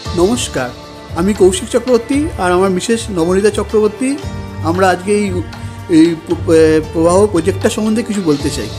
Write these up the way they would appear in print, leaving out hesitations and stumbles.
নমস্কার, আমি কৌশিক চক্রবর্তী আর আমার মিসেস নবনীতা চক্রবর্তী। আমরা আজকে এই প্রবাহ প্রজেক্টটা সম্বন্ধে কিছু বলতে চাই।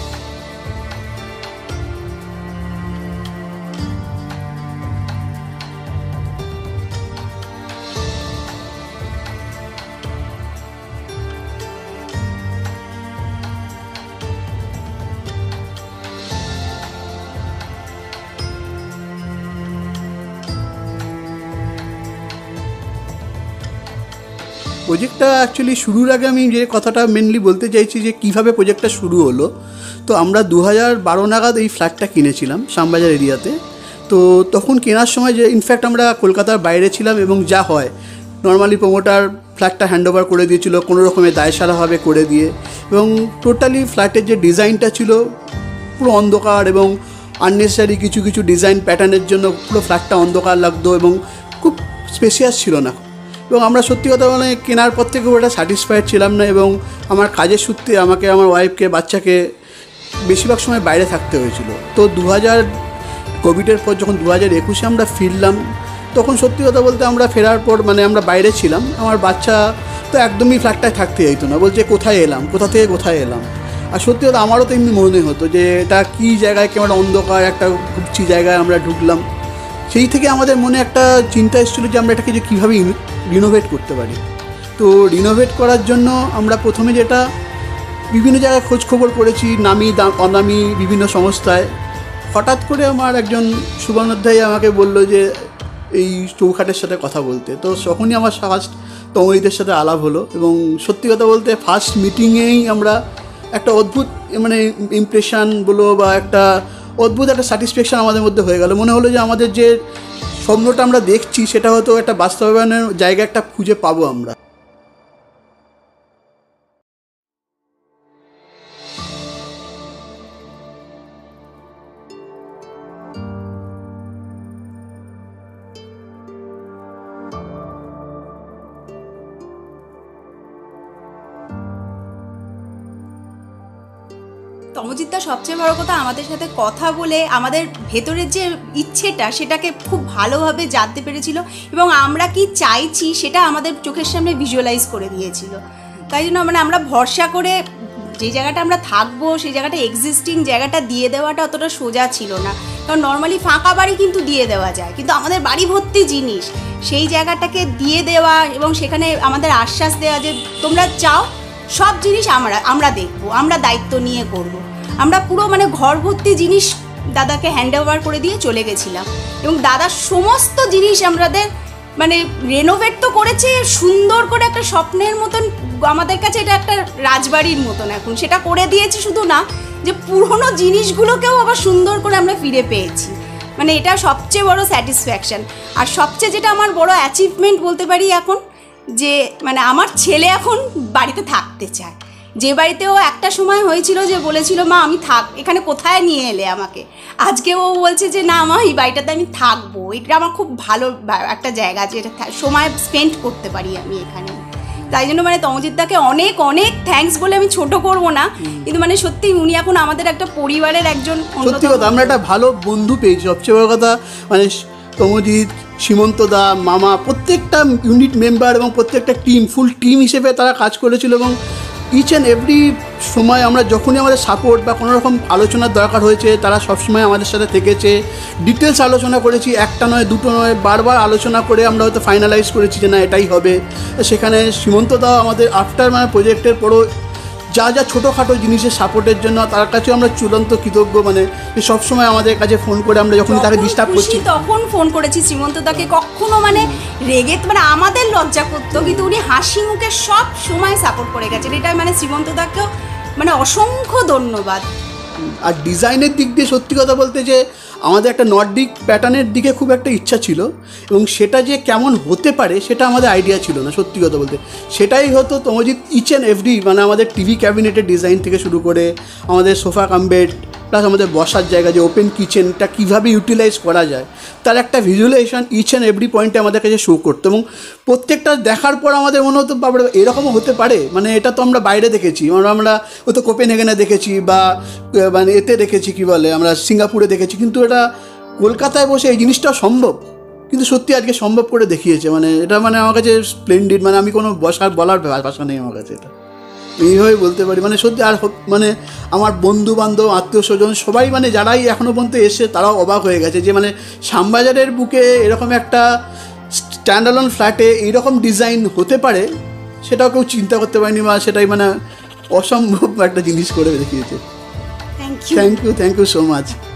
প্রজেক্টটা অ্যাকচুয়ালি শুরুর আগে আমি যে কথাটা মেনলি বলতে চাইছি যে কীভাবে প্রজেক্টটা শুরু হলো। তো আমরা 2012 নাগাদ এই ফ্ল্যাটটা কিনেছিলাম শ্যামবাজার এরিয়াতে। তো তখন কেনার সময় যে ইনফ্যাক্ট আমরা কলকাতার বাইরে ছিলাম এবং যা হয় নর্মালি প্রমোটার ফ্ল্যাটটা হ্যান্ডওভার করে দিয়েছিল কোনো রকমের দায়সারাভাবে করে দিয়ে, এবং টোটালি ফ্ল্যাটের যে ডিজাইনটা ছিল পুরো অন্ধকার এবং আননেসেসারি কিছু কিছু ডিজাইন প্যাটার্নের জন্য পুরো ফ্ল্যাটটা অন্ধকার লাগতো এবং খুব স্পেশিয়াস ছিল না। এবং আমরা সত্যি কথা মানে কেনার পর থেকে ওটা স্যাটিসফাইড ছিলাম না, এবং আমার কাজের সূত্রে আমাকে আমার ওয়াইফকে বাচ্চাকে বেশিরভাগ সময় বাইরে থাকতে হয়েছিল। তো কোভিডের পর যখন 2021-এ আমরা ফিরলাম, তখন সত্যি কথা বলতে আমরা ফেরার পর মানে আমরা বাইরে ছিলাম, আমার বাচ্চা তো একদমই ফ্ল্যাটটায় থাকতে চাইতো না, বলছে কোথায় এলাম, কোথা থেকে কোথায় এলাম। আর সত্যি কথা আমারও তো এমনি মনে হতো যে এটা কী জায়গায়, কেমন অন্ধকার একটা ঘুরছি জায়গায় আমরা ঢুকলাম। সেই থেকে আমাদের মনে একটা চিন্তা এসেছিলো যে আমরা এটাকে যে কীভাবে রিনোভেট করতে পারি। তো রিনোভেট করার জন্য আমরা প্রথমে যেটা বিভিন্ন জায়গায় খোঁজখবর করেছি, নামি অনামি বিভিন্ন সংস্থায়। হঠাৎ করে আমার একজন সুবর্ণোধ্যায়ী আমাকে বললো যে এই চৌখাটের সাথে কথা বলতে। তো তখনই আমার ফার্স্ট তমরিদের সাথে আলাপ হলো, এবং সত্যি কথা বলতে ফার্স্ট মিটিংয়েই আমরা একটা অদ্ভুত মানে ইমপ্রেশন বলো বা একটা অদ্ভুত একটা স্যাটিসফ্যাকশান আমাদের মধ্যে হয়ে গেল। মনে হলো যে আমাদের যে স্বপ্নটা আমরা দেখছি সেটা হয়তো একটা বাস্তবায়নের জায়গা একটা খুঁজে পাবো আমরা। তমজিৎদা সবচেয়ে বড় কথা আমাদের সাথে কথা বলে আমাদের ভেতরের যে ইচ্ছেটা সেটাকে খুব ভালোভাবে জানতে পেরেছিল, এবং আমরা কি চাইছি সেটা আমাদের চোখের সামনে ভিজুয়ালাইজ করে দিয়েছিল। তাই জন্য মানে আমরা ভরসা করে যে জায়গাটা আমরা থাকবো সেই জায়গাটা এক্সিস্টিং জায়গাটা দিয়ে দেওয়াটা অতটা সোজা ছিল না, কারণ নর্মালি ফাঁকা বাড়ি কিন্তু দিয়ে দেওয়া যায়, কিন্তু আমাদের বাড়ি ভর্তি জিনিস, সেই জায়গাটাকে দিয়ে দেওয়া এবং সেখানে আমাদের আশ্বাস দেওয়া যে তোমরা চাও সব জিনিস আমরা দেখবো, আমরা দায়িত্ব নিয়ে করব। আমরা পুরো মানে ঘর ভর্তি জিনিস দাদাকে হ্যান্ড ওভার করে দিয়ে চলে গেছিলাম, এবং দাদার সমস্ত জিনিস আমাদের মানে রেনোভেট তো করেছে সুন্দর করে, একটা স্বপ্নের মতন আমাদের কাছে এটা একটা রাজবাড়ির মতন এখন সেটা করে দিয়েছে। শুধু না যে পুরনো জিনিসগুলোকেও আবার সুন্দর করে আমরা ফিরে পেয়েছি, মানে এটা সবচেয়ে বড় স্যাটিসফ্যাকশান। আর সবচেয়ে যেটা আমার বড় অ্যাচিভমেন্ট বলতে পারি এখন, যে মানে আমার ছেলে এখন বাড়িতে থাকতে চায়। যে বাড়িতেও একটা সময় হয়েছিল যে বলেছিল মা আমি এখানে কোথায় নিয়ে এলে আমাকে, আজকে ও বলছে যে না মা এই বাড়িটাতে আমি থাকবো, এটা আমার খুব ভালো একটা জায়গা, যেটা সময় স্পেন্ড করতে পারি আমি এখানে। তাই জন্য মানে তমজিৎদাকে অনেক অনেক থ্যাঙ্কস বলে আমি ছোট করব না, কিন্তু মানে সত্যি উনি এখন আমাদের একটা পরিবারের একজন, সত্যি কথা আমরা একটা ভালো বন্ধু পেয়েছি। সবচেয়ে বড় কথা মানে তমজিৎ, সীমন্তদা, মামা প্রত্যেকটা ইউনিট মেম্বার এবং প্রত্যেকটা টিম ফুল টিম হিসেবে তারা কাজ করেছিল, এবং ইচ অ্যান্ড এভরি সময় আমরা যখনই আমাদের সাপোর্ট বা কোনো রকম আলোচনার দরকার হয়েছে তারা সবসময় আমাদের সাথে থেকেছে। ডিটেলস আলোচনা করেছি, একটা নয় দুটো নয়, বারবার আলোচনা করে আমরা হয়তো ফাইনালাইজ করেছি যে না এটাই হবে। সেখানে সীমন্তদাও আমাদের আফটার মানে প্রজেক্টের পরও যা যা ছোটোখাটো জিনিসের সাপোর্টের জন্য তার কাছেও আমরা চূড়ান্ত কৃতজ্ঞ। মানে সবসময় আমাদের কাছে ফোন করে আমরা যখন তাকে ডিস্টার্ব করছি তখন ফোন করেছি শ্রীমন্তদাকে, কখনো মানে রেগে মানে আমাদের লজ্জা করতো, কিন্তু উনি হাসি মুখে সব সময় সাপোর্ট করে গেছেন। এটা মানে শ্রীমন্তদাকেও মানে অসংখ্য ধন্যবাদ। আর ডিজাইনের দিক দিয়ে সত্যি কথা বলতে যে আমাদের একটা নর্ডিক প্যাটার্নের দিকে খুব একটা ইচ্ছা ছিল, এবং সেটা যে কেমন হতে পারে সেটা আমাদের আইডিয়া ছিল না সত্যি কথা বলতে। সেটাই হতো তমজিৎ ইচ অ্যান্ড এভরি মানে আমাদের টিভি ক্যাবিনেটের ডিজাইন থেকে শুরু করে আমাদের সোফা কাম বেড প্লাস আমাদের বসার জায়গা যে ওপেন কিচেনটা কীভাবে ইউটিলাইজ করা যায় তার একটা ভিজুয়ালাইজেশন ইচ অ্যান্ড এভরি পয়েন্টে আমাদের কাছে শো করতো, এবং প্রত্যেকটা দেখার পর আমাদের মনে হতো বাবা এরকমও হতে পারে। মানে এটা তো আমরা বাইরে দেখেছি, আমরা হয়তো কোপেনহেগেনে দেখেছি বা মানে এতে দেখেছি কী বলে আমরা সিঙ্গাপুরে দেখেছি, কিন্তু এটা কলকাতায় বসে এই জিনিসটা সম্ভব। কিন্তু সত্যি আজকে সম্ভব করে দেখিয়েছে, মানে এটা মানে আমার কাছে স্প্লেন্ডিড, মানে আমি কোনো বলার ভাষা নেই আমার কাছে, এটা এইভাবে বলতে পারি। মানে সত্যি আর মানে আমার বন্ধু বান্ধব আত্মীয় স্বজন সবাই মানে যারাই এখনও পর্যন্ত এসে তারাও অবাক হয়ে গেছে যে মানে শ্যামবাজারের বুকে এরকম একটা স্ট্যান্ডালোন ফ্ল্যাটে এইরকম ডিজাইন হতে পারে সেটাও কেউ চিন্তা করতে পারেনি, বা সেটাই মানে অসম্ভব একটা জিনিস করে দেখিয়েছে। Thank you thank you so much.